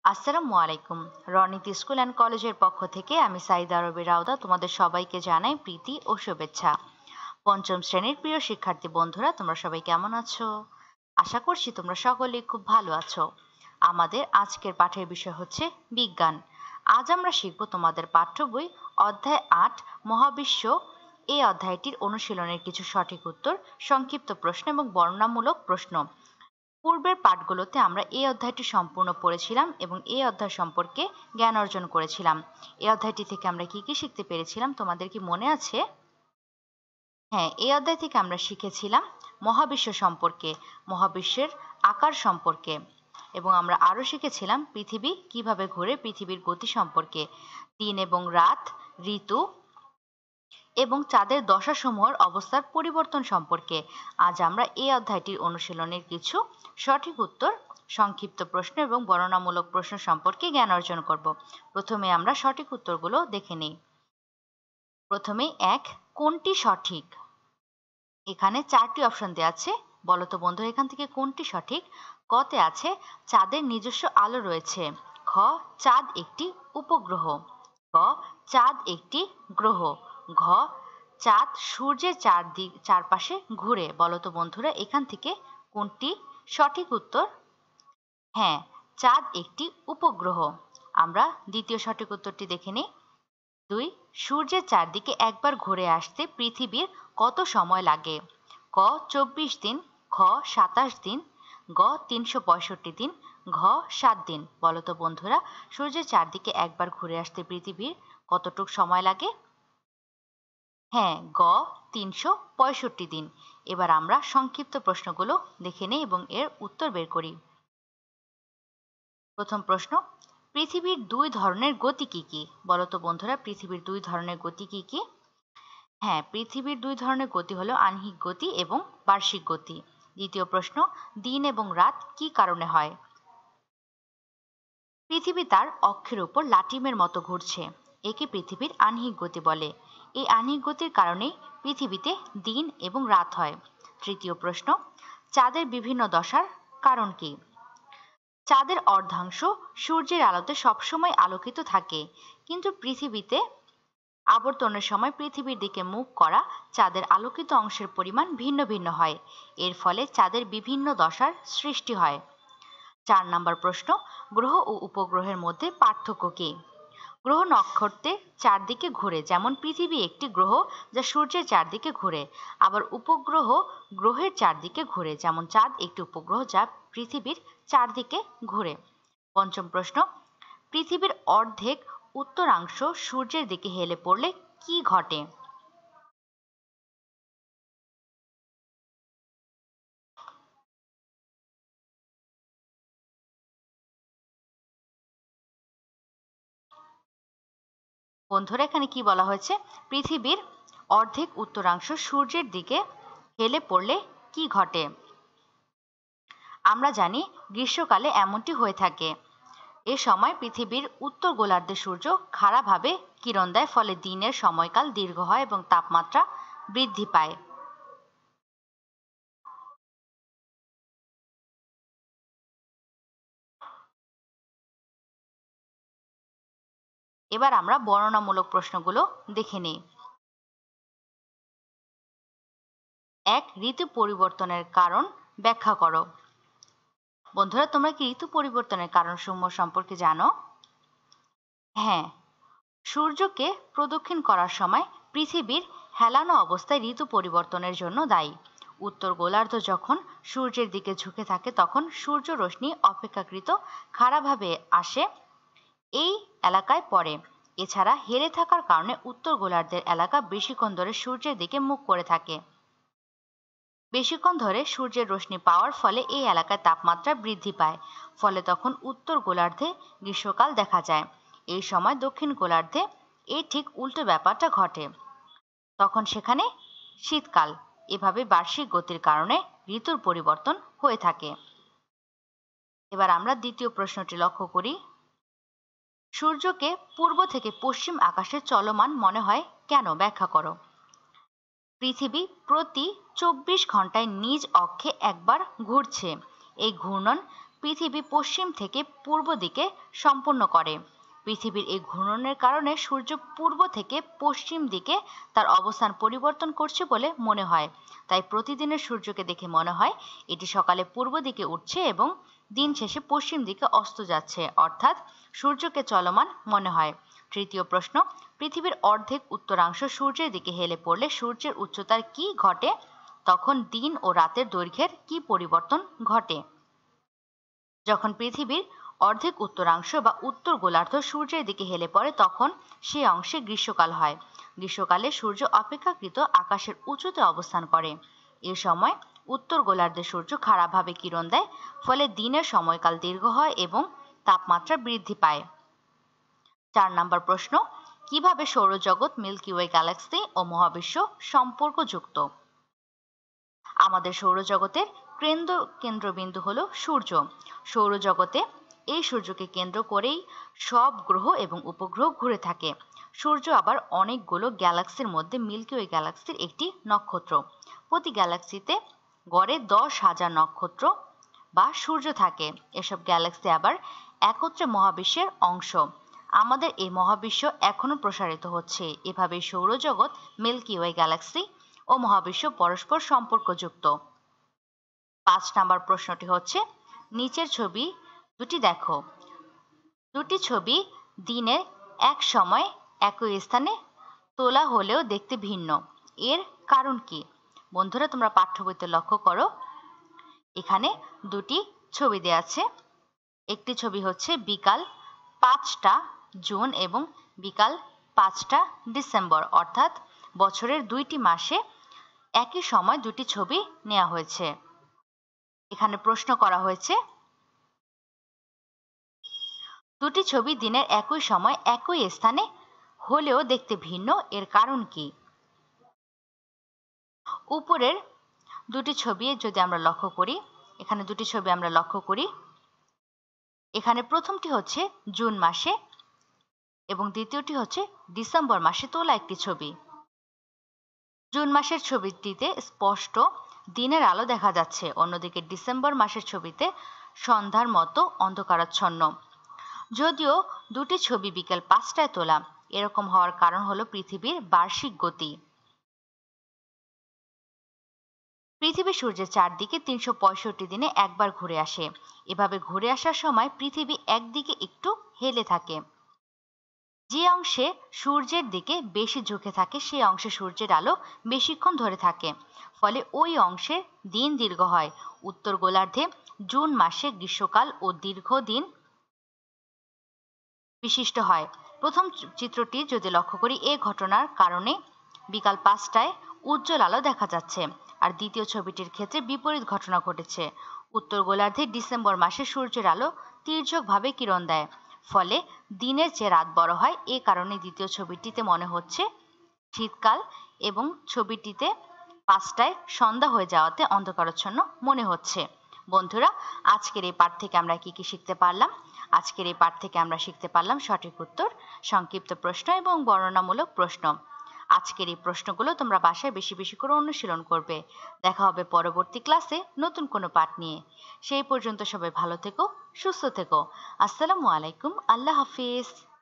আসসালামু আলাইকুম। Ronit school and কলেজের পক্ষ থেকে আমি সাইদা আরবি রাউদা তোমাদের সবাইকে জানাই প্রীতি ও শুভেচ্ছা। পঞ্চম শ্রেণীর প্রিয় শিক্ষার্থী বন্ধুরা, তোমরা সবাই কেমন আছো? আশা করছি তোমরা সকলেই খুব ভালো আছো। আমাদের আজকের পাঠের বিষয় হচ্ছে বিজ্ঞান। আজ আমরা শিখব তোমাদের পাঠ্য বই অধ্যায় ৮ মহাবিশ্ব। এই অধ্যায়টির অনুশীলনের কিছু সঠিক উত্তর, সংক্ষিপ্ত প্রশ্ন এবং বর্ণনামূলক প্রশ্ন। পূর্বের পাঠগুলোতে আমরা এই অধ্যায়টি সম্পূর্ণ পড়েছিলাম এবং এই অধ্যায় সম্পর্কে জ্ঞান অর্জন করেছিলাম। এই অধ্যায়টি থেকে আমরা কি কি শিখতে পেরেছিলাম তোমাদের কি মনে আছে? হ্যাঁ, এই অধ্যায় থেকে আমরা শিখেছিলাম মহাবিশ্ব সম্পর্কে, মহাবিশ্বের আকার সম্পর্কে, এবং আমরা আরও শিখেছিলাম পৃথিবী কিভাবে ঘুরে, পৃথিবীর গতি সম্পর্কে, দিন এবং রাত, ঋতু এবং চাঁদের দশাসমূহের অবস্থার পরিবর্তন সম্পর্কে। আজ আমরা এই অধ্যায়টির অনুশীলনের কিছু সঠিক উত্তর, সংক্ষিপ্ত প্রশ্ন এবং বর্ণনামূলক প্রশ্ন সম্পর্কে জ্ঞান অর্জন করব। প্রথমে আমরা সঠিক উত্তরগুলো দেখে নিই। প্রথমে এক, কোনটি সঠিক? এখানে 4টি অপশন দেওয়া আছে। বলো তো বন্ধু, এখান থেকে কোনটি সঠিক? কতে আছে চাঁদের নিজস্ব আলো রয়েছে। খ, চাঁদ একটি উপগ্রহ। গ, চাঁদ একটি গ্রহ। ঘ, চাঁদ সূর্যের চারপাশে ঘুরে। বলো তো বন্ধুরা, এখান থেকে কোনটি সঠিক উত্তর? হ্যাঁ, চাঁদ একটি উপগ্রহ। আমরা দ্বিতীয় সঠিক উত্তরটি দেখে নিই। 2, সূর্যের চারদিকে একবার ঘুরে আসতে পৃথিবীর কত সময় লাগে? ক, 24 দিন। খ, 27 দিন। গ, 365 দিন। ঘ, 7 দিন। বলো তো বন্ধুরা, সূর্যের চারদিকে একবার ঘুরে আসতে পৃথিবীর কতটুক সময় লাগে? হ্যাঁ, গ, 365 দিন। এবার আমরা সংক্ষিপ্ত প্রশ্নগুলো দেখে নিই এবং এর উত্তর বের করি। প্রথম প্রশ্ন, পৃথিবীর 2 ধরনের গতি কি কি? বলো তো বন্ধুরা, পৃথিবীর 2 ধরনের গতি কি কি? হ্যাঁ, পৃথিবীর 2 ধরনের গতি হলো আহ্নিক গতি এবং বার্ষিক গতি। দ্বিতীয় প্রশ্ন, দিন এবং রাত কি কারণে হয়? পৃথিবী তার অক্ষের উপর লাটিমের মতো ঘুরছে, একে পৃথিবীর আহ্নিক গতি বলে। এই আহ্নিক গতির কারণেই পৃথিবীতে দিন এবং রাত হয়। তৃতীয় প্রশ্ন, চাঁদের বিভিন্ন দশার কারণ কি? চাঁদের অর্ধাংশ সূর্যের আলোতে সবসময় আলোকিত থাকে, কিন্তু পৃথিবীতে আবর্তনের সময় পৃথিবীর দিকে মুখ করা চাঁদের আলোকিত অংশের পরিমাণ ভিন্ন ভিন্ন হয়। এর ফলে চাঁদের বিভিন্ন দশার সৃষ্টি হয়। 4 নম্বর প্রশ্ন, গ্রহ ও উপগ্রহের মধ্যে পার্থক্য কি? গ্রহ নক্ষত্রের চারদিকে ঘুরে, যেমন পৃথিবী একটি গ্রহ যা সূর্যের চারদিকে ঘুরে। আবার উপগ্রহ গ্রহের চারদিকে ঘুরে, যেমন চাঁদ একটি উপগ্রহ যা পৃথিবীর চারদিকে ঘুরে। পঞ্চম প্রশ্ন, পৃথিবীর অর্ধেক উত্তরাংশ সূর্যের দিকে হেলে পড়লে কি ঘটে? বন্ধুরা, এখানে কি বলা হয়েছে? পৃথিবীর অর্ধেক উত্তরাংশ সূর্যের দিকে হেলে পড়লে কি ঘটে? আমরা জানি গ্রীষ্মকালে এমনটি হয়ে থাকে। এ সময় পৃথিবীর উত্তর গোলার্ধে সূর্য খাড়াভাবে কিরণ দেয়, ফলে দিনের সময়কাল দীর্ঘ হয় এবং তাপমাত্রা বৃদ্ধি পায়। এবার আমরা বর্ণনামূলক প্রশ্নগুলো দেখে নিই। 1, ঋতু পরিবর্তনের কারণ ব্যাখ্যা করো। বন্ধুরা, তোমরা কি ঋতু পরিবর্তনের কারণসমূহ সম্পর্কে জানো? হ্যাঁ, সূর্যকে প্রদক্ষিণ করার সময় পৃথিবীর হেলানো অবস্থায় ঋতু পরিবর্তনের জন্য দায়ী। উত্তর গোলার্ধ যখন সূর্যের দিকে ঝুঁকে থাকে তখন সূর্য রশ্মি অপেক্ষাকৃত খাড়াভাবে আসে এই এলাকায় পড়ে। এছাড়া হেলে থাকার কারণে উত্তর গোলার্ধের এলাকা বেশিক্ষণ ধরে সূর্যের দিকে মুখ করে থাকে। বেশিক্ষণ ধরে সূর্যের রশ্মি পাওয়ার ফলে এই এলাকায় তাপমাত্রা বৃদ্ধি পায়, ফলে তখন উত্তর গোলার্ধে গ্রীষ্মকাল দেখা যায়। এই সময় দক্ষিণ গোলার্ধে এই ঠিক উল্টো ব্যাপারটা ঘটে, তখন সেখানে শীতকাল। এভাবে বার্ষিক গতির কারণে ঋতুর পরিবর্তন হয়ে থাকে। এবার আমরা দ্বিতীয় প্রশ্নটি লক্ষ্য করি। সূর্যকে পূর্ব থেকে পশ্চিম আকাশে চলমান মনে হয় কেন? ব্যাখ্যা করো। পৃথিবী প্রতি 24 ঘন্টায় নিজ অক্ষে একবার ঘুরছে। এই ঘূর্ণন পৃথিবী পশ্চিম থেকে পূর্ব দিকে সম্পন্ন করে। পৃথিবীর এই ঘূর্ণনের কারণে সূর্য পূর্ব থেকে পশ্চিম দিকে তার অবস্থান পরিবর্তন করছে বলে মনে হয়। তাই প্রতিদিনের সূর্যকে দেখে মনে হয় এটি সকালে পূর্ব দিকে উঠছে এবং দিন শেষে পশ্চিম দিকে অস্ত যাচ্ছে, অর্থাৎ সূর্যকে চলমান মনে হয়। তৃতীয় প্রশ্ন, পৃথিবীর অর্ধেক উত্তরাংশ সূর্যের দিকে হেলে পড়লে সূর্যের উচ্চতার কি ঘটে? তখন দিন ও রাতের দৈর্ঘ্যের কি পরিবর্তন ঘটে? যখন পৃথিবীর অর্ধেক উত্তরাংশ বা উত্তর গোলার্ধ সূর্যের দিকে হেলে পড়ে তখন সেই অংশে গ্রীষ্মকাল হয়। গ্রীষ্মকালে সূর্য অপেক্ষাকৃত আকাশের উঁচুতে অবস্থান করে। এ সময় উত্তর গোলার্ধে সূর্য খারাপভাবে কিরণ দেয়, ফলে দিনের সময়কাল দীর্ঘ হয় এবং তাপমাত্রা বৃদ্ধি পায়। 4 নম্বর প্রশ্ন, কিভাবে সৌরজগৎ, মিল্কি ওয়ে গ্যালাক্সি ও মহাবিশ্ব সম্পর্কযুক্ত? আমাদের সৌরজগতের কেন্দ্রবিন্দু হলো সূর্য। সৌরজগতে এই সূর্যকে কেন্দ্র করেই সব গ্রহ এবং উপগ্রহ ঘুরে থাকে। সূর্য আবার অনেকগুলো গ্যালাক্সির মধ্যে মিল্কি ওয়ে গ্যালাক্সির একটি নক্ষত্র। প্রতি গ্যালাক্সিতে গড়ে 10,000 নক্ষত্র বা সূর্য থাকে। এসব গ্যালাক্সি আবার একত্রে মহাবিশ্বের অংশ। আমাদের এই মহাবিশ্ব এখনো প্রসারিত হচ্ছে। এভাবে সৌরজগৎ, মিল্কি ওয়ে গ্যালাক্সি ও মহাবিশ্ব পরস্পর সম্পর্কযুক্ত। 5 নম্বর প্রশ্নটি হচ্ছে, নিচের ছবি দুটি দেখো। দুটি ছবি দিনের এক সময় একই স্থানে তোলা হলেও দেখতে ভিন্ন। এর কারণ কি? বন্ধুরা, তোমরা পাঠ্য বইতে লক্ষ্য করো, এখানে দুটি ছবি দেয়া আছে। একটি ছবি হচ্ছে বিকাল 5টা জুন এবং বিকাল 5টা ডিসেম্বর, অর্থাৎ বছরের 2টি মাসে একই সময় দুটি ছবি নেওয়া হয়েছে। এখানে প্রশ্ন করা হয়েছে, দুটি ছবি দিনের একই সময় একই স্থানে হলেও দেখতে ভিন্ন, এর কারণ কি? উপরের দুটি ছবি যদি আমরা লক্ষ্য করি, এখানে দুটি ছবি আমরা লক্ষ্য করি। এখানে প্রথমটি হচ্ছে জুন মাসে এবং দ্বিতীয়টি হচ্ছে ডিসেম্বর মাসে তোলা একটি ছবি। জুন মাসের ছবিটিতে স্পষ্ট দিনের আলো দেখা যাচ্ছে, অন্যদিকে ডিসেম্বর মাসের ছবিতে সন্ধ্যার মতো অন্ধকারাচ্ছন্ন। যদিও দুটি ছবি বিকেল 5টায় তোলা, এরকম হওয়ার কারণ হলো পৃথিবীর বার্ষিক গতি। পৃথিবী সূর্যের চারদিকে 365 দিনে একবার ঘুরে আসে। এভাবে ঘুরে আসার সময় পৃথিবী একদিকে একটু হেলে থাকে। যে অংশে সূর্যের দিকে বেশি ঝুঁকে থাকে সেই অংশে সূর্যের আলো বেশিক্ষণ ধরে থাকে, ফলে ওই অংশে দিন দীর্ঘ হয়। উত্তর গোলার্ধে জুন মাসে গ্রীষ্মকাল ও দীর্ঘদিন বিশিষ্ট হয়। প্রথম চিত্রটি যদি লক্ষ্য করি, এই ঘটনার কারণে বিকাল 5টায় উজ্জ্বল আলো দেখা যাচ্ছে, আর দ্বিতীয় ছবিটির ক্ষেত্রে বিপরীত ঘটনা ঘটেছে। উত্তর গোলার্ধে ডিসেম্বর মাসে সূর্যের আলো তির্যকভাবে কিরণ দেয়, ফলে দিনের চেয়ে রাত বড় হয়। এই কারণে দ্বিতীয় ছবিটিতে মনে হচ্ছে শীতকাল এবং ছবিটিতে 5টায় সন্ধ্যা হয়ে যাওয়াতে অন্ধকারাচ্ছন্ন মনে হচ্ছে। বন্ধুরা, আজকের এই পাঠ থেকে আমরা কি কি শিখতে পারলাম? আজকের এই পাঠ থেকে আমরা শিখতে পারলাম সঠিক উত্তর, সংক্ষিপ্ত প্রশ্ন এবং বর্ণনামূলক প্রশ্ন। আজকের এই প্রশ্নগুলো তোমরা বাসায় বেশি বেশি করে অনুশীলন করবে। দেখা হবে পরবর্তী ক্লাসে নতুন কোনো পাঠ নিয়ে। সেই পর্যন্ত সবাই ভালো থেকো, সুস্থ থেকো। আসসালামু আলাইকুম, আল্লাহ হাফিজ।